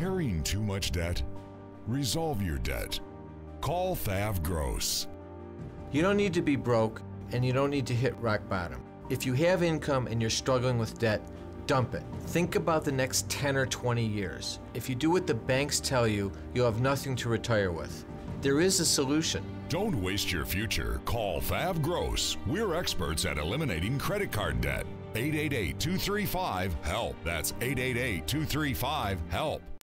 Carrying too much debt? Resolve your debt. Call Thav Gross. You don't need to be broke, and you don't need to hit rock bottom. If you have income and you're struggling with debt, dump it. Think about the next 10 or 20 years. If you do what the banks tell you, you'll have nothing to retire with. There is a solution. Don't waste your future. Call Thav Gross. We're experts at eliminating credit card debt. 888-235-HELP. That's 888-235-HELP.